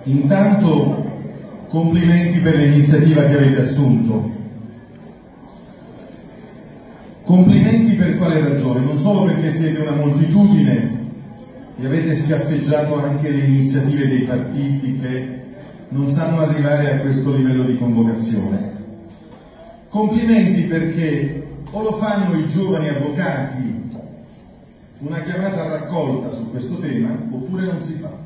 Intanto complimenti per l'iniziativa che avete assunto. Complimenti per quale ragione? Non solo perché siete una moltitudine e avete schiaffeggiato anche le iniziative dei partiti che non sanno arrivare a questo livello di convocazione. Complimenti perché o lo fanno i giovani avvocati una chiamata a raccolta su questo tema, oppure non si fa.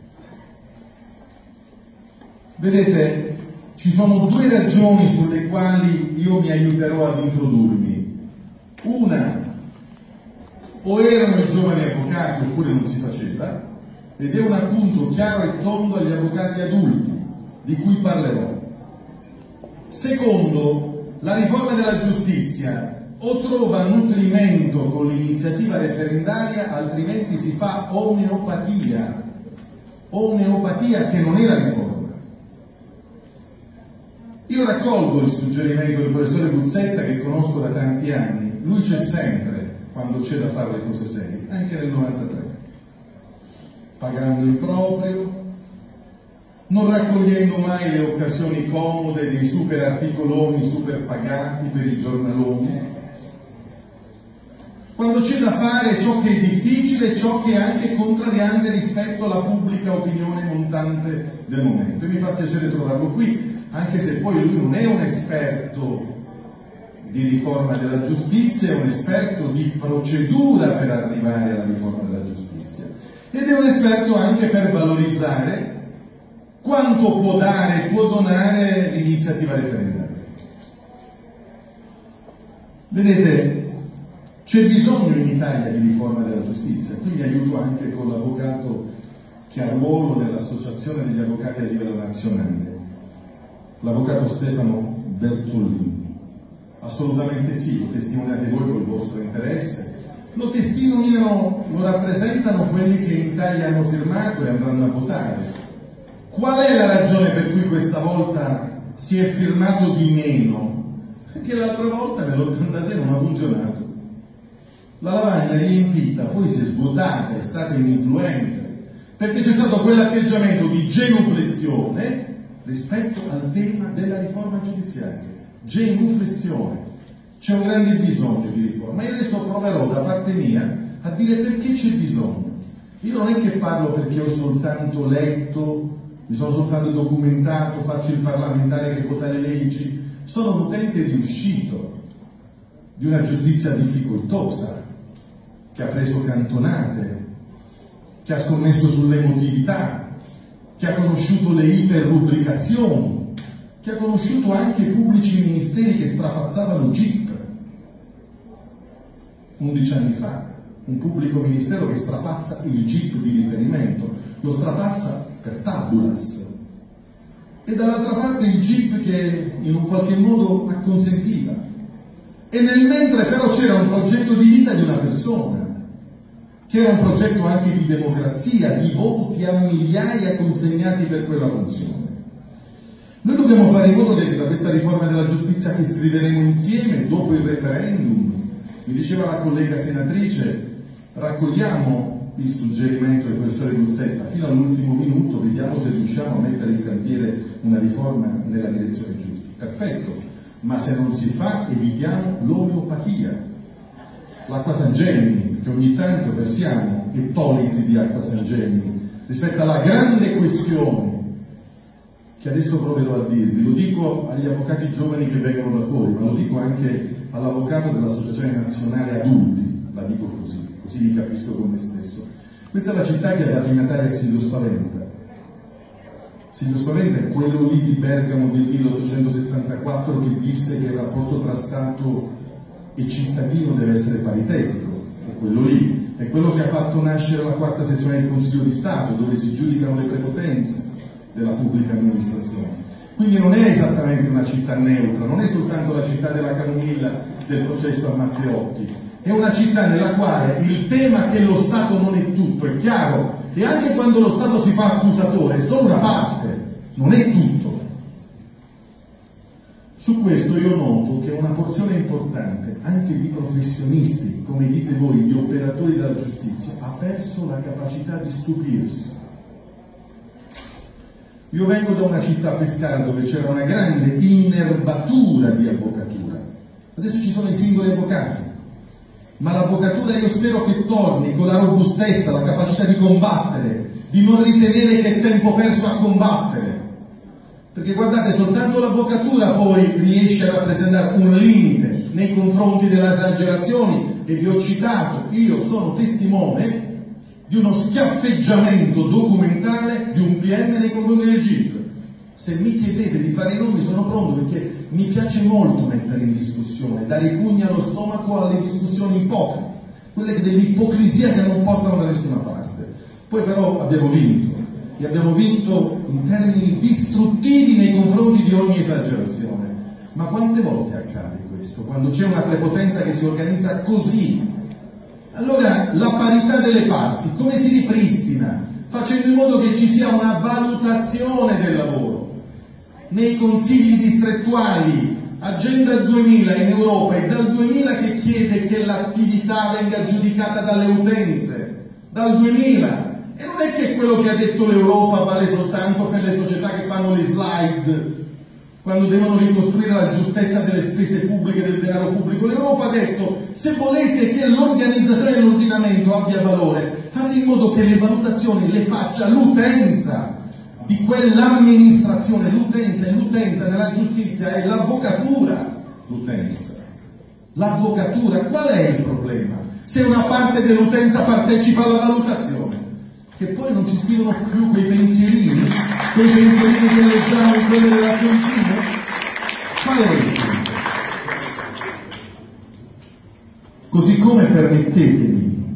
Vedete, ci sono due ragioni sulle quali io mi aiuterò ad introdurmi. Una, o erano i giovani avvocati oppure non si faceva, ed è un appunto chiaro e tondo agli avvocati adulti, di cui parlerò. Secondo, la riforma della giustizia o trova nutrimento con l'iniziativa referendaria, altrimenti si fa omeopatia che non è la riforma. Io raccolgo il suggerimento del professore Buzzetta, che conosco da tanti anni. Lui c'è sempre quando c'è da fare le cose serie, anche nel 93, pagando il proprio, non raccogliendo mai le occasioni comode dei super articoloni super pagati per i giornaloni, quando c'è da fare ciò che è difficile, ciò che è anche contrariante rispetto alla pubblica opinione montante del momento. E mi fa piacere trovarlo qui, anche se poi lui non è un esperto di riforma della giustizia, è un esperto di procedura per arrivare alla riforma della giustizia, ed è un esperto anche per valorizzare quanto può dare, può donare l'iniziativa referendaria. Vedete, c'è bisogno in Italia di riforma della giustizia, qui mi aiuto anche con l'avvocato che ha ruolo nell'associazione degli avvocati a livello nazionale, l'avvocato Stefano Bertollini. Assolutamente sì, lo testimoniate voi col vostro interesse, lo testimoniano, lo rappresentano quelli che in Italia hanno firmato e andranno a votare. Qual è la ragione per cui questa volta si è firmato di meno? Perché l'altra volta nell'86 non ha funzionato. La lavagna è riempita, poi si è svuotata, è stata ininfluente, perché c'è stato quell'atteggiamento di genuflessione rispetto al tema della riforma giudiziaria. Genuflessione. C'è un grande bisogno di riforma. Io adesso proverò da parte mia a dire perché c'è bisogno. Io non è che parlo perché ho soltanto letto, mi sono soltanto documentato, faccio il parlamentare che vota le leggi. Sono un utente riuscito di una giustizia difficoltosa, che ha preso cantonate, che ha scommesso sull'emotività, che ha conosciuto le iperrubricazioni, che ha conosciuto anche pubblici ministeri che strapazzavano GIP. 11 anni fa, un pubblico ministero che strapazza il GIP di riferimento, lo strapazza per tabulas, e dall'altra parte il GIP che in un qualche modo acconsentiva. E nel mentre però c'era un progetto di vita di una persona, che era un progetto anche di democrazia, di voti a migliaia consegnati per quella funzione. Noi dobbiamo fare in modo che da questa riforma della giustizia che scriveremo insieme dopo il referendum, mi diceva la collega senatrice, raccogliamo il suggerimento del professore Buzzetta fino all'ultimo minuto, vediamo se riusciamo a mettere in cantiere una riforma nella direzione giusta. Perfetto, ma se non si fa evitiamo l'omeopatia, l'acqua San Gemini, che ogni tanto versiamo ettolitri di acqua San Gemini rispetto alla grande questione che adesso proverò a dirvi. Lo dico agli avvocati giovani che vengono da fuori, ma lo dico anche all'avvocato dell'Associazione Nazionale Adulti, la dico così mi capisco con me stesso. Questa è la città che ha dato i natali a Silvio Spaventa. Silvio Spaventa è quello lì di Bergamo del 1874 che disse che il rapporto tra Stato e cittadino deve essere paritetico, è quello lì, è quello che ha fatto nascere la quarta sezione del Consiglio di Stato, dove si giudicano le prepotenze della pubblica amministrazione. Quindi non è esattamente una città neutra, non è soltanto la città della camomilla del processo a Matteotti, è una città nella quale il tema che lo Stato non è tutto è chiaro, e anche quando lo Stato si fa accusatore è solo una parte, non è tutto. Su questo io noto che una porzione importante, anche di professionisti, come dite voi, di operatori della giustizia, ha perso la capacità di stupirsi. Io vengo da una città pescara dove c'era una grande innervatura di avvocatura. Adesso ci sono i singoli avvocati, ma l'avvocatura io spero che torni con la robustezza, la capacità di combattere, di non ritenere che è tempo perso a combattere. Perché guardate, soltanto l'avvocatura poi riesce a rappresentare un limite nei confronti delle esagerazioni, e vi ho citato, io sono testimone di uno schiaffeggiamento documentale di un PM nei confronti del GIP. Se mi chiedete di fare i nomi sono pronto, perché mi piace molto mettere in discussione, dare i pugni allo stomaco alle discussioni ipocrite, quelle dell'ipocrisia che non portano da nessuna parte. Poi però abbiamo vinto, e abbiamo vinto in termini distruttivi nei confronti di ogni esagerazione. Ma quante volte accade questo? Quando c'è una prepotenza che si organizza così? Allora la parità delle parti come si ripristina? Facendo in modo che ci sia una valutazione del lavoro. Nei consigli distrettuali, Agenda 2000 in Europa è dal 2000 che chiede che l'attività venga giudicata dalle utenze, dal 2000. E non è che quello che ha detto l'Europa vale soltanto per le società che fanno le slide quando devono ricostruire la giustezza delle spese pubbliche, del denaro pubblico. L'Europa ha detto: se volete che l'organizzazione dell'ordinamento abbia valore, fate in modo che le valutazioni le faccia l'utenza di quell'amministrazione. L'utenza nella giustizia è l'avvocatura. L'avvocatura, qual è il problema? Se una parte dell'utenza partecipa alla valutazione, che poi non si scrivono più quei pensierini che leggiamo in quelle relazioncine. Qual è il punto? Così come permettetemi,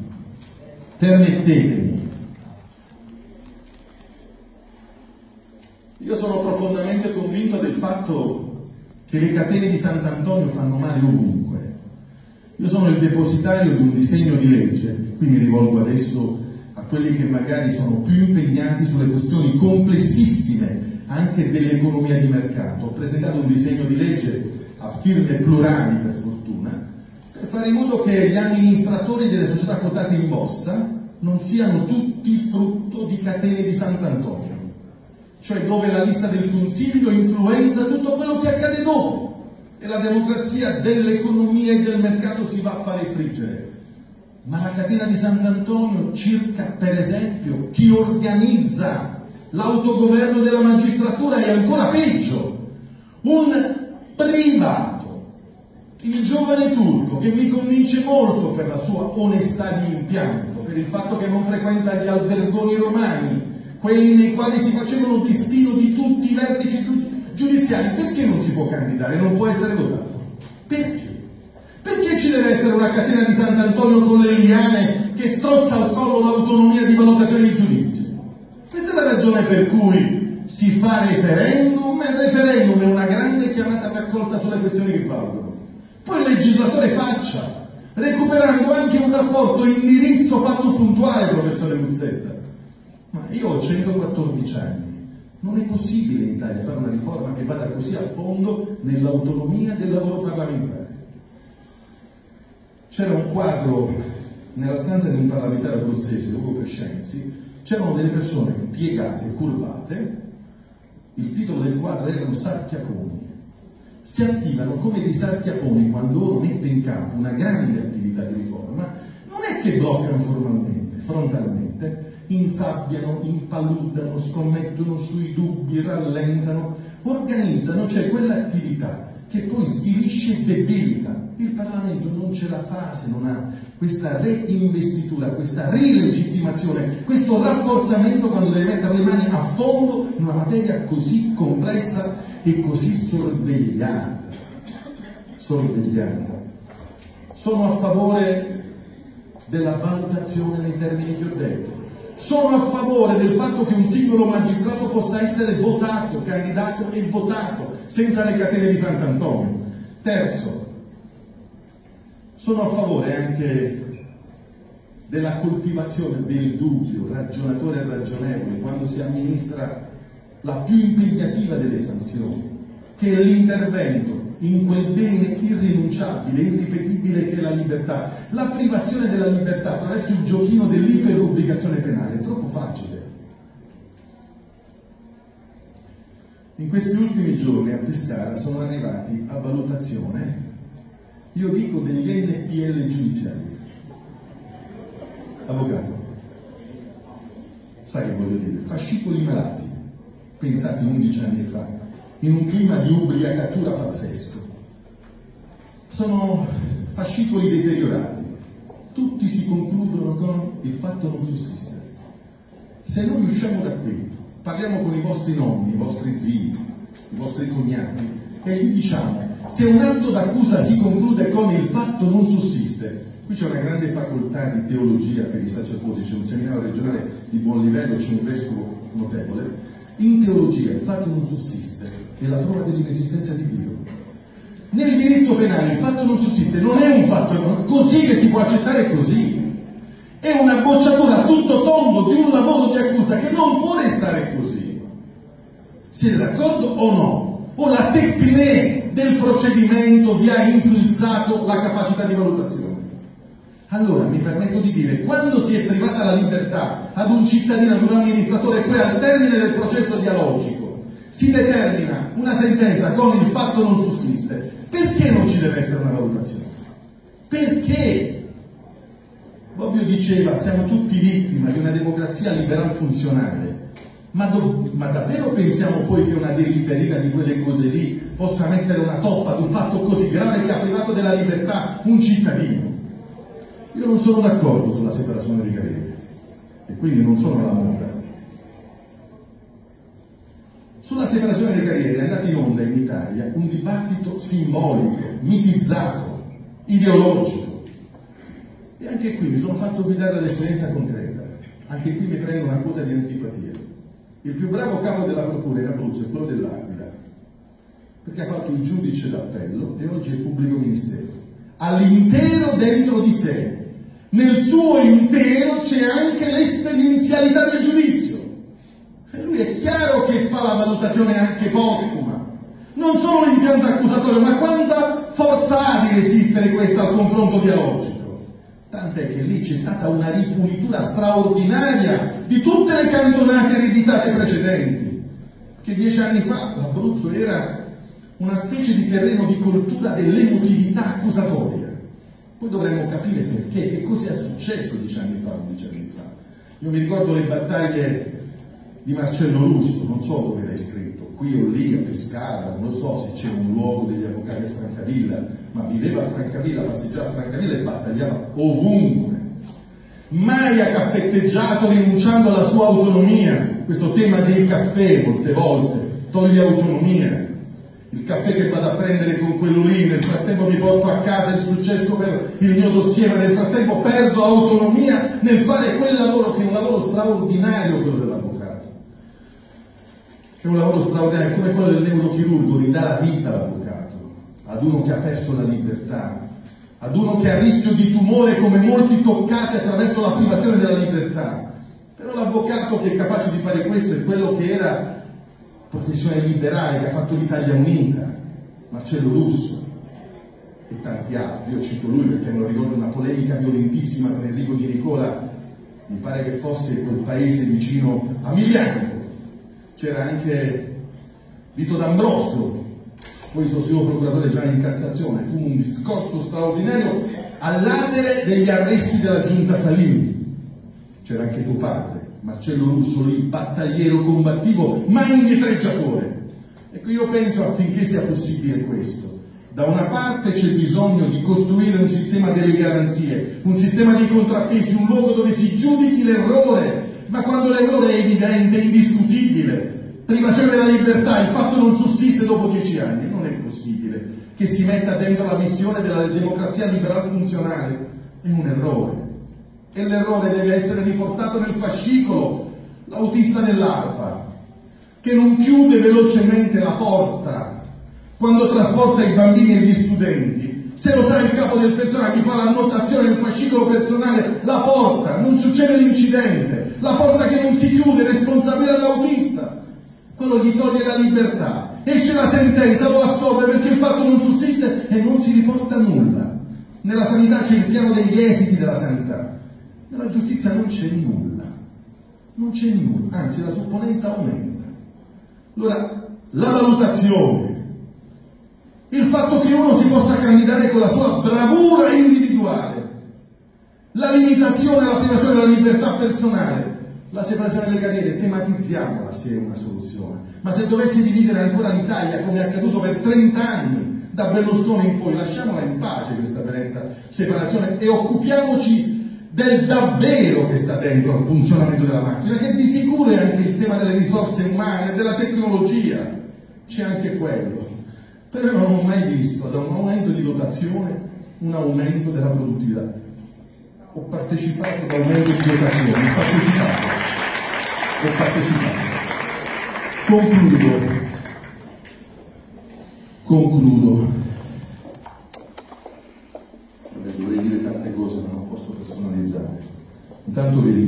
io sono profondamente convinto del fatto che le catene di Sant'Antonio fanno male ovunque. Io sono il depositario di un disegno di legge, qui mi rivolgo adesso a quelli che magari sono più impegnati sulle questioni complessissime anche dell'economia di mercato. Ho presentato un disegno di legge a firme plurali, per fortuna, per fare in modo che gli amministratori delle società quotate in borsa non siano tutti frutto di catene di Sant'Antonio, cioè dove la lista del Consiglio influenza tutto quello che accade dopo e la democrazia dell'economia e del mercato si va a fare friggere. Ma la catena di Sant'Antonio circa, per esempio, chi organizza l'autogoverno della magistratura è ancora peggio. Un privato, il giovane Turco, che mi convince molto per la sua onestà di impianto, per il fatto che non frequenta gli albergoni romani, quelli nei quali si facevano destino di tutti i vertici giudiziari. Perché non si può candidare, non può essere votato? Perché? Perché ci deve essere una catena di Sant'Antonio con le liane che strozza al collo l'autonomia di valutazione di giudizio? Questa è la ragione per cui si fa referendum, e il referendum è una grande chiamata a raccolta sulle questioni che valgono. Poi il legislatore faccia, recuperando anche un rapporto indirizzo fatto puntuale, professore Muzzetta. Ma io ho 114 anni, non è possibile in Italia fare una riforma che vada così a fondo nell'autonomia del lavoro parlamentare. C'era un quadro nella stanza di un parlamentare abruzzese, Ugo Crescenzi, c'erano delle persone piegate, curvate, il titolo del quadro erano sarchiaponi. Si attivano come dei sarchiaponi quando uno mette in campo una grande attività di riforma, non è che bloccano formalmente, frontalmente, insabbiano, impaludano, scommettono sui dubbi, rallentano, organizzano, cioè quell'attività che poi svilisce e debilita. Il Parlamento non ce la fa se non ha questa reinvestitura, questa rilegittimazione, questo rafforzamento quando deve mettere le mani a fondo in una materia così complessa e così sorvegliata. Sono a favore della valutazione nei termini che ho detto. Sono a favore del fatto che un singolo magistrato possa essere votato, candidato e votato, senza le catene di Sant'Antonio. Terzo, sono a favore anche della coltivazione del dubbio ragionatore e ragionevole quando si amministra la più impegnativa delle sanzioni, che è l'intervento in quel bene irrinunciabile, irripetibile che è la libertà. La privazione della libertà attraverso il giochino dell'iperpubblicazione penale è troppo facile. In questi ultimi giorni a Pescara sono arrivati a valutazione, io dico, degli NPL giudiziari. Avvocato, sai che voglio dire? Fascicoli malati, pensati 11 anni fa, in un clima di ubriacatura pazzesco. Sono fascicoli deteriorati, tutti si concludono con il fatto non sussiste. Se noi usciamo da qui, parliamo con i vostri nonni, i vostri zii, i vostri cognati e gli diciamo: se un atto d'accusa si conclude con il fatto non sussiste, qui c'è una grande facoltà di teologia per i sacerdoti, c'è un seminario regionale di buon livello, c'è un vescovo notevole, in teologia il fatto non sussiste è la prova dell'inesistenza di Dio. Nel diritto penale il fatto non sussiste, non è un fatto così che si può accettare così. È una bocciatura a tutto tondo di un lavoro di accusa che non può restare così. Siete d'accordo o no? O la tecne del procedimento vi ha influenzato la capacità di valutazione? Allora mi permetto di dire, quando si è privata la libertà ad un cittadino, ad un amministratore, poi al termine del processo dialogico si determina una sentenza con il fatto non sussiste, perché non ci deve essere una valutazione? Perché? Bobbio diceva: siamo tutti vittime di una democrazia liberal funzionale, ma davvero pensiamo poi che una deliberina di quelle cose lì possa mettere una toppa ad un fatto così grave che ha privato della libertà un cittadino? Io non sono d'accordo sulla separazione dei carriere e quindi non sono la moda. Sulla separazione delle carriere è andato in onda in Italia un dibattito simbolico, mitizzato, ideologico. E anche qui mi sono fatto guidare dall'esperienza concreta, anche qui mi prendo una quota di antipatia. Il più bravo capo della procura in Abruzzo è quello dell'Aquila, perché ha fatto il giudice d'appello e oggi è pubblico ministero. All'intero dentro di sé, nel suo intero c'è anche l'esperienzialità del giudizio. E lui è chiaro che fa la valutazione anche postuma, non solo l'impianto accusatorio, ma quanta forza ha di resistere questo al confronto dialogico. Tant'è che lì c'è stata una ripulitura straordinaria di tutte le cantonate ereditate precedenti, che 10 anni fa l'Abruzzo era una specie di terreno di coltura dell'emotività accusatoria. Poi dovremmo capire perché, che cosa è successo 10 anni fa, 11 anni fa. Io mi ricordo le battaglie di Marcello Russo, non so dove l'hai scritto, qui o lì, a Pescara, non lo so se c'è un luogo degli avvocati a Francavilla, ma viveva a Francavilla, passeggiava a Francavilla e battagliava ovunque. Mai ha caffetteggiato rinunciando alla sua autonomia. Questo tema dei caffè molte volte toglie autonomia. Il caffè che vado a prendere con quello lì, nel frattempo mi porto a casa il successo per il mio dossier, ma nel frattempo perdo autonomia nel fare quel lavoro che è un lavoro straordinario, quello dell'avvocato. È un lavoro straordinario, come quello del neurochirurgo, ridà la vita all'avvocato, ad uno che ha perso la libertà, ad uno che ha rischio di tumore come molti toccati attraverso la privazione della libertà. Però l'avvocato che è capace di fare questo è quello che era professione liberale, che ha fatto l'Italia Unita, Marcello Russo e tanti altri. Io cito lui perché me lo ricordo, una polemica violentissima con Enrico Di Nicola, mi pare che fosse quel paese vicino a Miliano. C'era anche Vito D'Ambrosio, poi sostituto procuratore generale in Cassazione. Fu un discorso straordinario all'atere degli arresti della giunta Salini. C'era anche tuo padre, Marcello Russo, lì, battagliero combattivo, ma indietreggiatore. Ecco, io penso, affinché sia possibile questo, da una parte c'è bisogno di costruire un sistema delle garanzie, un sistema di contrappesi, un luogo dove si giudichi l'errore, ma quando l'errore è evidente, indiscutibile, privazione della libertà, il fatto non sussiste dopo 10 anni, non è possibile che si metta dentro la missione della democrazia liberal funzionale. È un errore. E l'errore deve essere riportato nel fascicolo. L'autista dell'ARPA, che non chiude velocemente la porta quando trasporta i bambini e gli studenti, se lo sa il capo del personale, gli fa l'annotazione nel fascicolo personale, la porta, non succede l'incidente, la porta che non si chiude, responsabile all'autista, quello gli toglie la libertà, esce la sentenza, lo assolve perché il fatto non sussiste e non si riporta nulla. Nella sanità c'è il piano degli esiti della sanità, nella giustizia non c'è nulla, non c'è nulla, anzi la supponenza aumenta. Allora la valutazione, il fatto che uno si possa candidare con la sua bravura individuale, la limitazione alla privazione della libertà personale, la separazione delle carriere, tematizziamola se è una soluzione. Ma se dovesse dividere ancora l'Italia, come è accaduto per 30 anni, da Berlusconi in poi, lasciamola in pace questa benedetta separazione e occupiamoci del davvero che sta dentro al funzionamento della macchina, che di sicuro è anche il tema delle risorse umane, della tecnologia, c'è anche quello. Però non ho mai visto da un aumento di dotazione un aumento della produttività. Ho partecipato ad aumento di dotazione, ho partecipato. Concludo. Dovrei dire tante cose ma non posso personalizzare. Intanto vi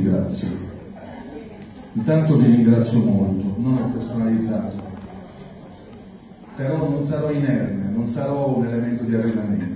ringrazio molto, non ho personalizzato, però non sarò inerme, non sarò un elemento di arredamento.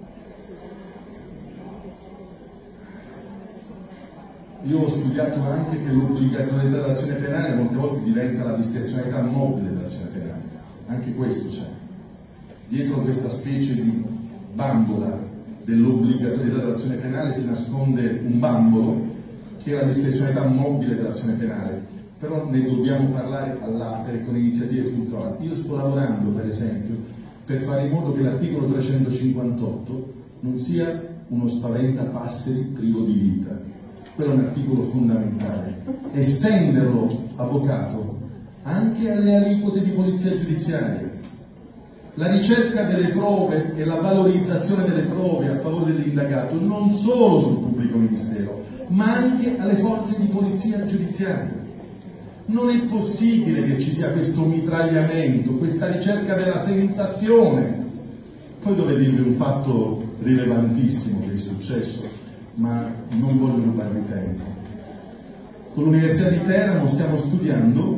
Io ho studiato anche che l'obbligatorietà dell'azione penale molte volte diventa la discrezionalità mobile dell'azione penale, anche questo c'è. Dietro questa specie di bambola dell'obbligatorietà dell'azione penale si nasconde un bambolo che è la discrezionalità mobile dell'azione penale, però ne dobbiamo parlare all'atere con iniziative puntuali. Io sto lavorando per esempio per fare in modo che l'articolo 358 non sia uno spaventapasseri privo di vita. Quello è un articolo fondamentale. Estenderlo, avvocato, anche alle aliquote di polizia giudiziaria. La ricerca delle prove e la valorizzazione delle prove a favore dell'indagato non solo sul pubblico ministero, ma anche alle forze di polizia giudiziaria. Non è possibile che ci sia questo mitragliamento, questa ricerca della sensazione. Poi devo dirvi un fatto rilevantissimo che è successo, ma non voglio rubarvi tempo. Con l'Università di Teramo stiamo studiando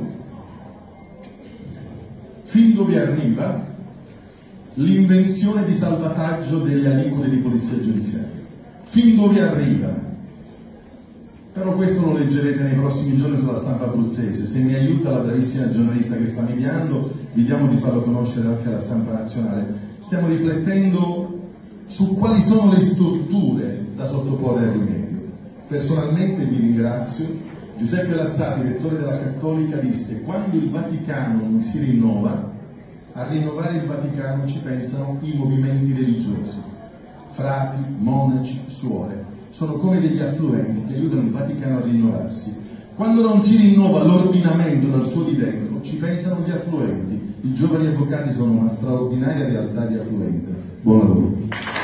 fin dove arriva l'invenzione di salvataggio delle aliquote di polizia giudiziaria. Fin dove arriva? Però questo lo leggerete nei prossimi giorni sulla stampa abruzzese. Se mi aiuta la bravissima giornalista che sta mediando, vediamo di farlo conoscere anche alla stampa nazionale. Stiamo riflettendo su quali sono le strutture da sottoporre al rimedio. Personalmente vi ringrazio. Giuseppe Lazzati, rettore della Cattolica, disse: quando il Vaticano non si rinnova, a rinnovare il Vaticano ci pensano i movimenti religiosi, frati, monaci, suore. Sono come degli affluenti che aiutano il Vaticano a rinnovarsi. Quando non si rinnova l'ordinamento dal suo di dentro, ci pensano gli affluenti. I giovani avvocati sono una straordinaria realtà di affluente. Buon lavoro.